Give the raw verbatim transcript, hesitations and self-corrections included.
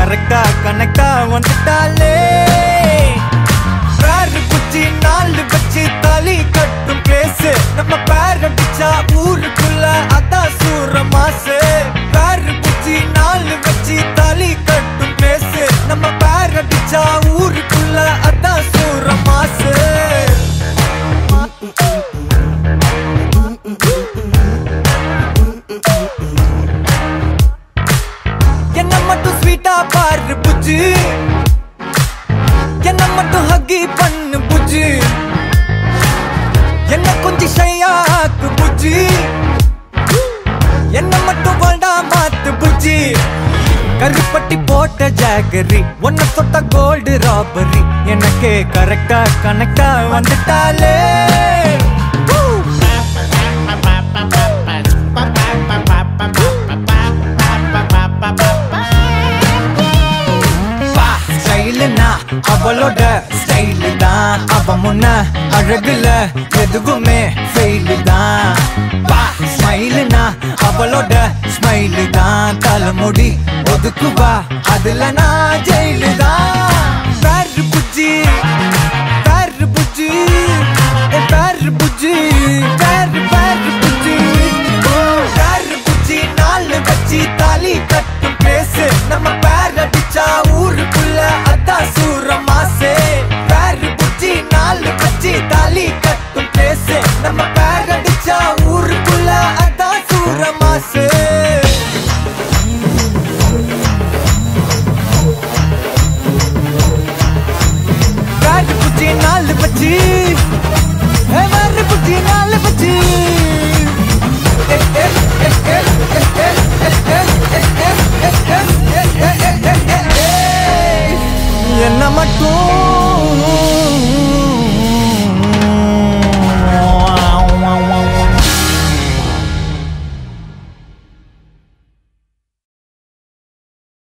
கரெக்டா கனெக்டா வந்துட்டாலே பேரு குச்சி நாலு வச்சு தாலி கட்டும் பிளேஸ் நம்ம பேர் அடிச்சா ஊருக்குள்ள அதான் சூர மாசு பேரு குச்சி நாலு வச்சு தாலி கட்டும் பிளேஸ் நம்ம பேர் அடிச்சா ஊருக்குள்ள அதான் சூர மாசு என்ன மட்டும் ஸ்வீட்டா பாரு புஜ்ஜி என்ன மட்டும் ஹக்கி பண்ணு புஜ்ஜி என்ன கொஞ்சம் ஷையாக்கு புஜ்ஜி என்ன மட்டும் வாழ்டா மாத்து புஜ்ஜி கருப்பட்டி போட்ட ஜாகரி ஒன்ன தொட்ட கோல்டு ராபரி எனக்கு கரெக்டா கனெக்டா வந்துட்டாலே ஸ்டைலுனா அவளோட ஸ்டைலு தான் அவ முன்ன அழகுல எதுவுமே ஃபெயிலு தான் ஸ்மைலுனா அவளோட ஸ்மைலு தான் தலைமுடி ஒதுக்குவா அதுல நான் ஜெயிலு தான் பேரு புஜ்ஜி